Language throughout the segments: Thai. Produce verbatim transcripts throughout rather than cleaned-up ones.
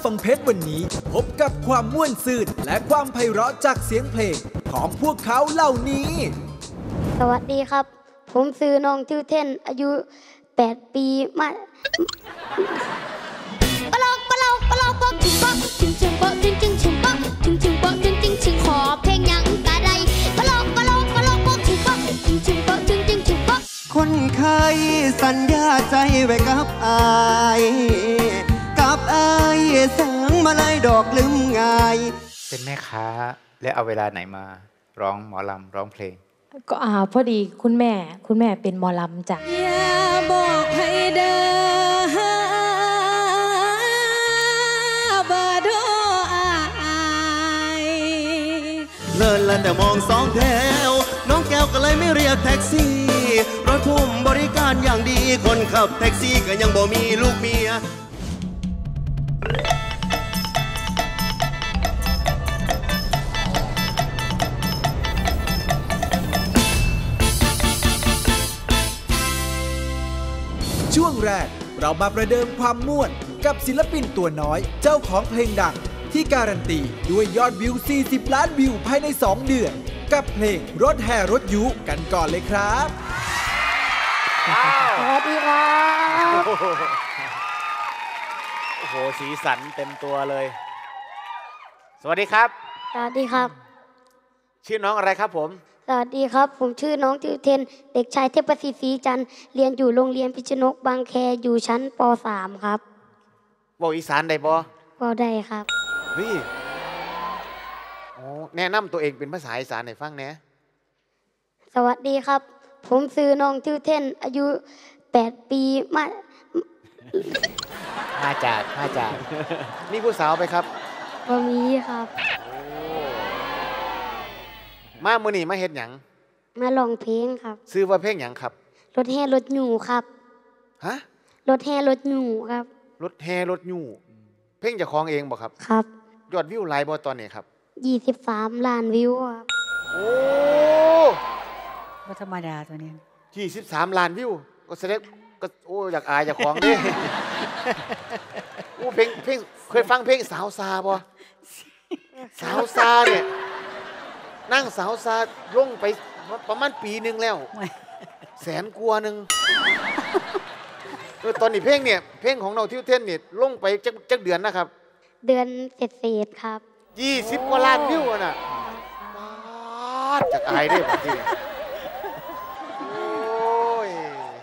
ฟังเพชรวันนี้พบกับความม่วนซื่นและความไพเราะจากเสียงเพลงของพวกเขาเหล่านี้สวัสดีครับผมชื่อน้องทิวเทนอายุแปดปีมาปะลอกปะลอกปะลอกปอกถึงปอกถึงถึงปอกถึงถึงถึงปอกถึงถึงปอกถึงถึงถึงขอเพลงยังกะไดปะลอกปะลอกปะลอกปอกถึงปอกถึงถึงปอกถึงถึงถึงปอกคนเคยสัญญาใจไว้กับอายกับอายแสงมาลายดอกลืมง่ายเป็นแม่ค้าและเอาเวลาไหนมาร้องหมอลำร้องเพลงก็อ่าพอดีคุณแม่คุณแม่เป็นหมอลำจ้ะอย่าบอกให้เด้อบาดอายเลินแล้วแต่มองสองแถวน้องแก้วก็เลยไม่เรียกแท็กซี่รถทุ่มบริการอย่างดีคนขับแท็กซี่ก็ยังบ่มีลูกเมียช่วงแรกเรามาประเดิมความม่วนกับศิลปินตัวน้อยเจ้าของเพลงดังที่การันตีด้วยยอดวิวสี่สิบล้านวิวภายในสองเดือนกับเพลงรถแห่รถยุกันก่อนเลยครับสวัสดีครับโอ้โหสีสันเต็มตัวเลยสวัสดีครับสวัสดีครับชื่อน้องอะไรครับผมสวัสดีครับผมชื่อน้องทิวเทนเด็กชายเทพศรีศรีจันทร์เรียนอยู่โรงเรียนพิชนกบางแคอยู่ชั้นป .สาม ครับบอกอีสานได้บ่บ่ได้ครับเฮ้ยโอ้แนะนำตัวเองเป็นภาษาอีสานให้ฟังแหน่สวัสดีครับผมชื่อน้องทิวเทนอายุแปดปีมามาจากมาจากนี่ผู้สาวไปครับบ่มีครับมามื้อนี้มาเฮ็ดหยังมาร้องเพลงครับชื่อว่าเพลงหยังครับรถแห่รถหยูครับฮะรถแห่รถหยูครับรถแห่รถหยูเพลงเจ้าของเองบ่ครับครับยอดวิวหลายบ่ตอนนี้ครับยี่สิบสามล้านวิวครับโอ้บ่ธรรมดาตัวนี้ยี่สิบสามล้านวิวก็แสดงก็โอ้อยากอายเจ้าของดิโอ้เพลงเพลงเคยฟังเพลงสาวซาบ่สาวซาเนี่ยนั่งสาวซาลงไปประมาณปีหนึ่งแล้วแสนกว่าหนึ่งตอนนี้เพลงเนี่ยเพลงของเราทิวเทนเนี่ยลงไปจักจักเดือนนะครับเดือนเศษเศษครับยี่สิบกว่าล้านวิวน่ะจากอายได้ปะจริงโอ้ย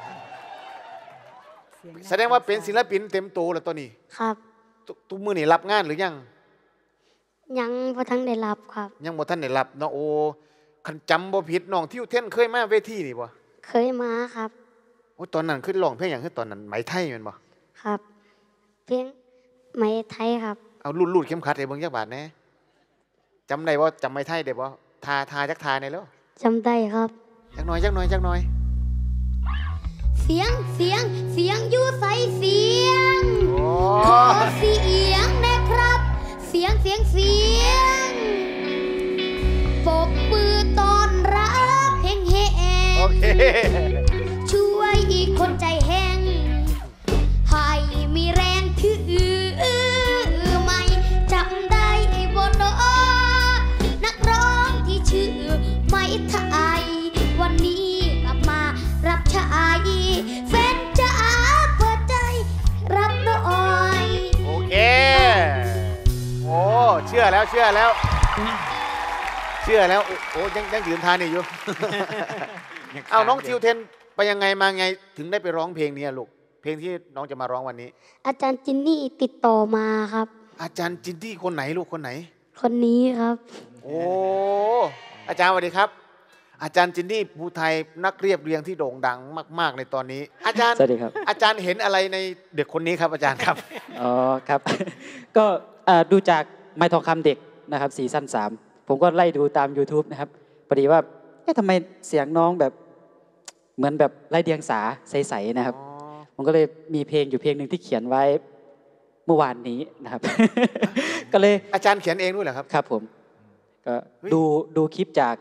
แสดงว่าเป็นศิลปินเต็มตัวแล้วตอนนี้ครับทุกมือนี่รับงานหรือยังยังบ่ทันได้รับครับยังบ่ทันได้รับเนาะโอ้คันจำบ่ผิดน้องทิวเทนเคยมาเวทีนี่บ่เคยมาครับโอ้ตอนนั้นขึ้นร้องเพลงอย่างคือตอนนั้นไหมไทยแม่นบ่ครับเพลงไหมไทยครับเอาลูดๆเข้มขัดให้เบิ่งจักบาทแหน่จำได้บ่จำไหมไทยได้บ่ทาทาจักทาได้แล้วจำได้ครับจักหน่อยจักหน่อยจักหน่อยเสียงเสียงเสียงอยู่ใส่เสียงขอเสียงนะครับเสียงเสียงเสียงปรบมือต้อนรับเพลงแห้งโอเคช่วยอีกคนใจแห้งให้มีแรงถือไม่จำได้บ่เนาะนักร้องที่ชื่อไม่ไทยวันนี้กลับมารับใช้แฟนจ๋าเปิดใจรับหน่อยโอเคโอ้เชื่อแล้วเชื่อแล้วเชื่อแล้วโอ้ยังยังยืนทานนี่อยู่เอาน้องทิวเทนไปยังไงมาไงถึงได้ไปร้องเพลงนี้ลูกเพลงที่น้องจะมาร้องวันนี้อาจารย์จินนี่ติดต่อมาครับอาจารย์จินนี่คนไหนลูกคนไหนคนนี้ครับโอ้อาจารย์สวัสดีครับอาจารย์จินนี่ภูไทยนักเรียบเรียงที่โด่งดังมากๆในตอนนี้อาจารย์สวัสดีครับอาจารย์เห็นอะไรในเด็กคนนี้ครับอาจารย์ครับอ๋อครับก็ดูจากไม้ทองคำเด็กนะครับซีซั่นสามผมก็ไล่ดูตาม YouTube นะครับพอดีว่าเอ๊ะทำไมเสียงน้องแบบเหมือนแบบไร้เดียงสาใสๆนะครับผมก็เลยมีเพลงอยู่เพลงหนึ่งที่เขียนไว้เมื่อวานนี้นะครับก็เลยอาจารย์เขียนเองด้วยเหรอครับครับผมก็ดูดูคลิปจาก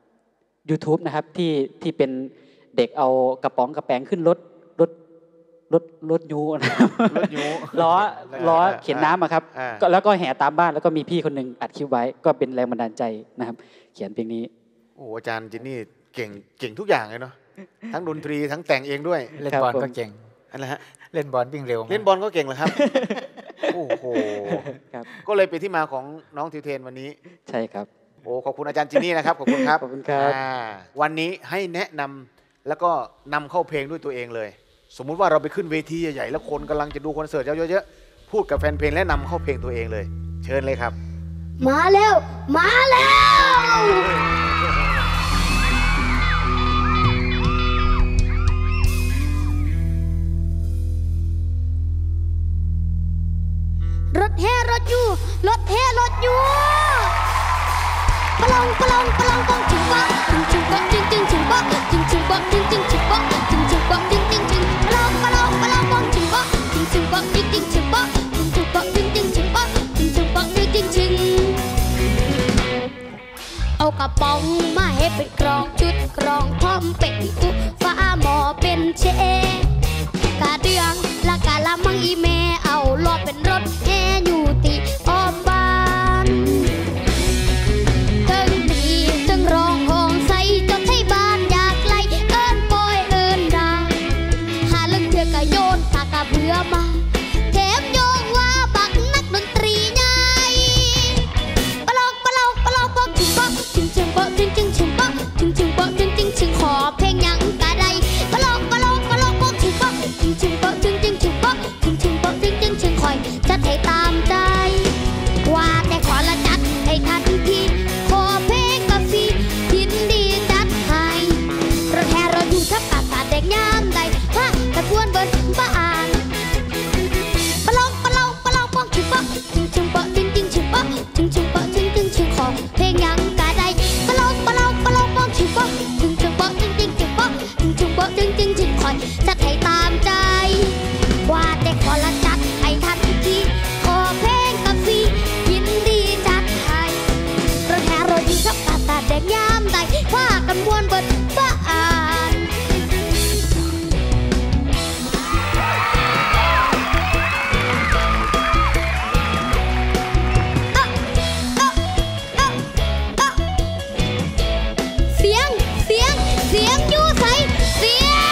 ยูทูบนะครับที่ที่เป็นเด็กเอากระป๋องกระแปงขึ้นรถรถรถรถยูนะรถยูล้อล้อเข็นน้ำอะครับอ่าก็แล้วก็แห่ตามบ้านแล้วก็มีพี่คนหนึ่งอัดคลิปไว้ก็เป็นแรงบันดาลใจนะครับ เขียนเพลงนี้โอ้อาจารย์จินนี่เก่งเก่งทุกอย่างเลยเนาะทั้งดนตรีทั้งแต่งเองด้วยเล่นบอลก็เก่งอะไรฮะเล่นบอลวิ่งเร็วเล่นบอลก็เก่งเหรอครับ โอ้โหครับก็เลยเป็นที่มาของน้องทิวเทนวันนี้ใช่ครับโอ้ขอบคุณอาจารย์จินนี่นะครับขอบคุณครับขอบคุณครับอ่าวันนี้ให้แนะนำแล้วก็นำเข้าเพลงด้วยตัวเองเลย สมมุติว่าเราไปขึ้นเวทีใหญ่ๆแล้วคนกำลังจะดูคอนเสิร์ตเยอะๆพูดกับแฟนเพลงและนำเข้าเพลงตัวเองเลย เชิญเลยครับมาแล้วมาแล้วรถแห่รถยูรถแห่รถยูปลองปลองปลองปองจึงปะจึงจึงปะจึงจึงจึงปะจึงจึงปะจึงจึงจึงปะจึงจึงปะจึงจึงจึงปลองปลองปลองปองจึงปะจึงจึงปะจึงจึงจึงปะจึงจึงปะจึงจึงจึงปะจึงจึงปะจึงจึงจึงเอากระป๋องมาให้เป็นกรองชุดกรองพร้อมเป็นกุฟ้าหมอเป็นเชกาเดืองละกาละมังอีเมเอาลอดเป็นรถแห่อยู่ตีอ้อมบ้านถึงตีถึงร้องห้องใส่จนให้บ้านอยากไล่เอิ้นปอยเอิ้นดังหาเรื่องเถื่อกะโยนตากะเบื่อมาแถมโยงว่าบักนักดนตรีใหญ่ปะลอกปะลอกปะลอกปอกจึงปอกจึงจึงปอกจึงจึงจึงปอกจึงจึงปอกจึงจึงจึงขอเพลงยังกะไดปะลอกปะลอกปะลอกปอกจึงปอกจึงจึงปอกจึงจึงจึงปอกจึงจึงปอกจึงจึงจึงคอยจัดให้ตามใจว่าแต่ขอละจัดให้ทันทีขอเพลงกาแฟยินดีจัดให้รถแห่รถอยู่ทับกาสาเด็กยามใดฮะตะกวนเบิดบ้านปะลองปะลองปะลองปองจึงปอกจึงจึงปอกจึงจึงจึงปอกจึงจึงปอกจึงจึงจึงขอเพลงยังกะใดปะลองปะลองปะลองปองจึงปอกจึงจึงปอกจึงจึงจึงปอกจึงจึงปอกจึงจึงจึงคอยจัดให้ตามใจว่าแต่ขอละจัดให้ทันทีขอเพลงกาแฟยินดีจัดให้รถแห่รถอยู่ทับกาสาเด็กยามใดพากันม่วนเบิดบ้านเสียงเสียงเสียงอยู่ใสเสียง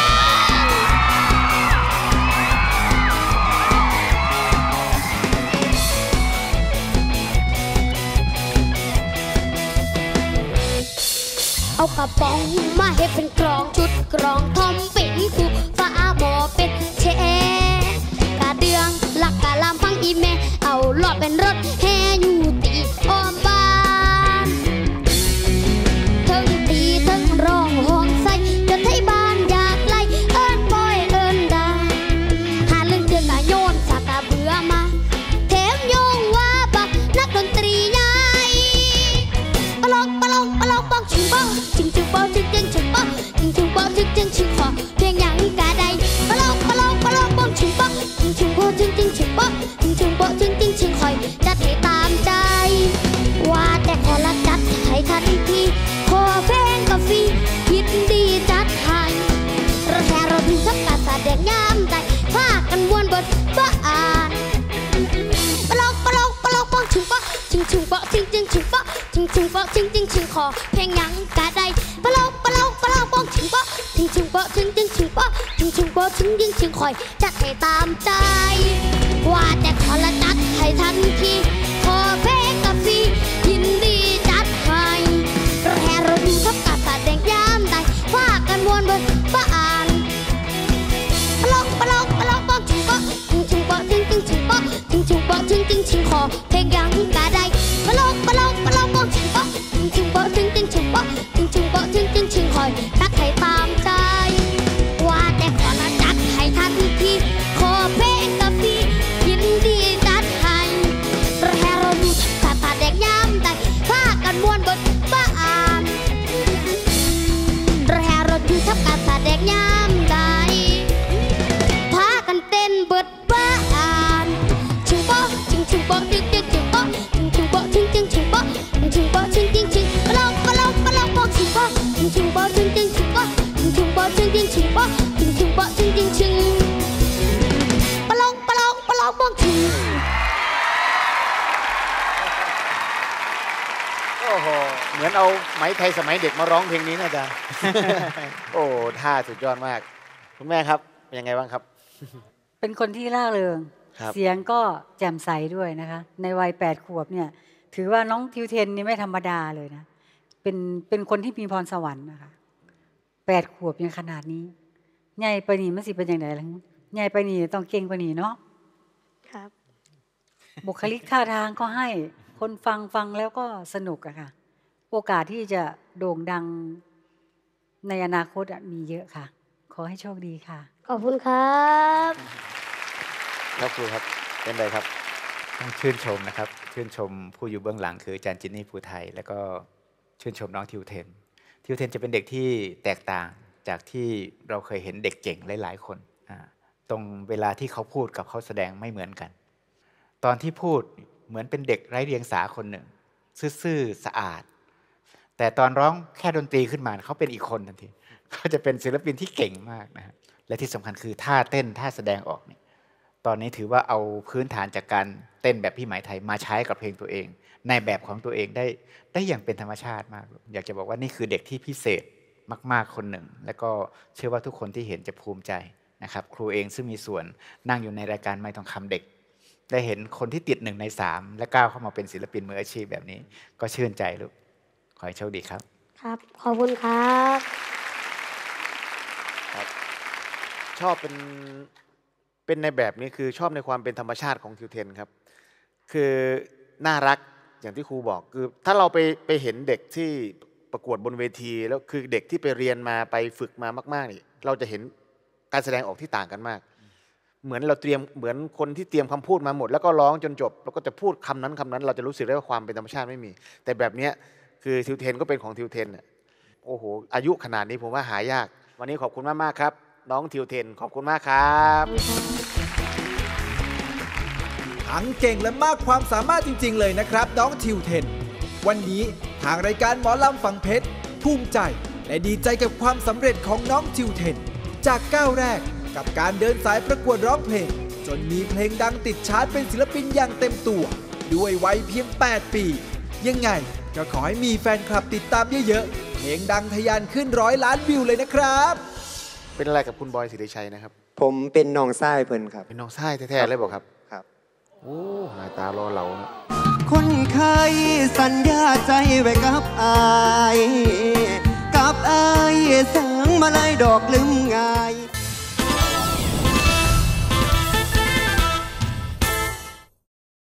เอากระป๋องมาให้เป็นกรองชุดกรองทอมเป็นกูฟ้าหมอเป็นเชกาเดืองลักกะลามพังอีเมเอาหลอดเป็นรถแห่อยู่ตีอ้อมบ้านถึงตีถึงร้องห้องใส่จนให้บ้านอยากไล่เอิ้นปอยเอิ้นดาหาเรื่องเดือกะโยนสากะเบื่อมาแถมโยงว่าบักนักดนตรีใหญ่ปะลองปะลองปะลองปองชิงปองชิงชิงปองชิงชิงชิงปองชิงชิงปองชิงชิงชิงขอเพลงยังกะใดปะลองปะลองปะลองปองชิงปองชิงชิงปองชิงชิงชิงปองชิงชิงปองชิงชิงชิงคอยจัดให้ตามใจว่าแต่ขอละจัดให้ทันทีขอเพลงกาแฟยินดีจัดให้รถแห่รถอยู่ทับกาสาเด็กยามใดพากันม่วนเบิดบ้านปะลองปะลองปะลองปองชิงปองชิงชิงปองชิงชิงชิงปองชิงชิงปองชิงชิงชิงขอเพลงยังกะใดปะลองปะลองปะลองปองชิงปองชิงชิงปองชิงชิงชิงปองชิงชิงปองชิงชิงชิงคอยจัดให้ตามใจว่าแต่ขอละจัดให้ทันทีขอเพลงกาแฟยินดีจัดให้รถแห่รถอยู่ทับกาสาแดงยามใดพากันม่วนเบิดบ้านปะลองปะลองปะลองปองชิงปองชิงชิงปองชิงชิงชิงปองชิงชิงปองชิงชิงชิงขอเพลงยังกะใดปะลองปะลองปะลองปองชิงปองชิงชิงปองชิงชิงชิงปองชิงชิงปองชิงชิงชิงคอยจัดให้ตามใจว่าแต่ขอละจัดให้ทันทีขอเพลงกาแฟยินดีจัดให้รถแห่รถอยู่กาสาแดงยามใดพากันม่วนเบิดบ้านรถแห่รถอยู่ทับกาสาแดงยามใดพากันเต้นเบิดบ้านชิงปองชิงชิงปองชิงชิงชิงปองชิงชิงปองชิงชิงชิงปองชิงชิงปองชิงชิงชิงปะลองปะลองปะลองปองชิงปองชิงชิงปองชิงชิงชิงปองชิงชิงปองชิงชิงชิงปองชิงชิงปองชิงชิงชิงเหมือนเอาไหมไทยสมัยเด็กมาร้องเพลงนี้นะอาจารย์ โอ้ท่าสุดยอดมาก คุณแม่ครับเป็นยังไงบ้างครับเป็นคนที่ร่าเริงครับเสียงก็แจ่มใสด้วยนะคะ ในวัยแปดขวบเนี่ย ถือว่าน้องทิวเทนนี่ไม่ธรรมดาเลยนะ เป็นเป็นคนที่มีพรสวรรค์นะคะแปดขวบยังขนาดนี้ใหญ่ไปนี่มันสิเป็นอย่างไรล่ะใหญ่ไปนี่ต้องเก่งกว่านี้เนาะครับบุคลิกท่าทางก็ให้คนฟังฟังแล้วก็สนุกอะค่ะ โอกาสที่จะโด่งดังในอนาคตอะมีเยอะค่ะ ขอให้โชคดีค่ะขอบคุณครับแล้วครูครับเป็นไรครับต้องชื่นชมนะครับชื่นชมผู้อยู่เบื้องหลังคืออาจารย์จินนี่ภูไทยแล้วก็ชื่นชมน้องทิวเทนทิวเทนจะเป็นเด็กที่แตกต่างจากที่เราเคยเห็นเด็กเก่งหลายๆคนตรงเวลาที่เขาพูดกับเขาแสดงไม่เหมือนกันตอนที่พูดเหมือนเป็นเด็กไร้เดียงสาคนหนึ่งซื่อๆสะอาดแต่ตอนร้องแค่ดนตรีขึ้นมาเขาเป็นอีกคนทันทีเขาจะเป็นศิลปินที่เก่งมากนะฮะและที่สำคัญคือท่าเต้นท่าแสดงออกเนี่ยตอนนี้ถือว่าเอาพื้นฐานจากการเต้นแบบพี่ไหมไทยมาใช้กับเพลงตัวเองในแบบของตัวเองได้ได้อย่างเป็นธรรมชาติมากอยากจะบอกว่านี่คือเด็กที่พิเศษมากๆคนหนึ่งและก็เชื่อว่าทุกคนที่เห็นจะภูมิใจนะครับครูเองซึ่งมีส่วนนั่งอยู่ในรายการไม้ทองคำเด็กได้เห็นคนที่ติดหนึ่งในสามและก้าวเข้ามาเป็นศิลปินมืออาชีพแบบนี้ก็ชื่นใจลูกขอให้โชคดีครับครับขอบคุณครับครับ ชอบเป็นเป็นในแบบนี้คือชอบในความเป็นธรรมชาติของทิวเทนครับคือน่ารักอย่างที่ครูบอกคือถ้าเราไปไปเห็นเด็กที่ประกวดบนเวทีแล้วคือเด็กที่ไปเรียนมาไปฝึกมามากๆนี่เราจะเห็นการแสดงออกที่ต่างกันมากเหมือนเราเตรียมเหมือนคนที่เตรียมคำพูดมาหมดแล้วก็ร้องจนจบแล้วก็จะพูดคำนั้นคำนั้นเราจะรู้สึกได้ว่าความเป็นธรรมชาติไม่มีแต่แบบนี้คือทิวเทนก็เป็นของทิวเทนเนี่ยโอ้โหอายุขนาดนี้ผมว่าหายากวันนี้ขอบคุณมากๆครับน้องทิวเทนขอบคุณมากครับทั้งเก่งและมากความสามารถจริงๆเลยนะครับน้องทิวเทนวันนี้ทางรายการหมอลำฝังเพชรภูมิใจและดีใจกับความสำเร็จของน้องทิวเทนจากก้าวแรกกับการเดินสายประกวดร้องเพลงจนมีเพลงดังติดชาร์ตเป็นศิลปินอย่างเต็มตัวด้วยวัยเพียงแปดปียังไงก็ขอให้มีแฟนคลับติดตามเยอะๆเพลงดังทะยานขึ้นร้อยล้านวิวเลยนะครับเป็นอะไรกับคุณบอยศิริชัยนะครับผมเป็นน้องชายเพิ่นครับเป็นน้องชายแท้ๆเลยบอกครับครับโอ้หน้าตารอเหลาคนเคยสัญญาใจไว้กับอายกับอายสังมาลายดอกลืมง่าย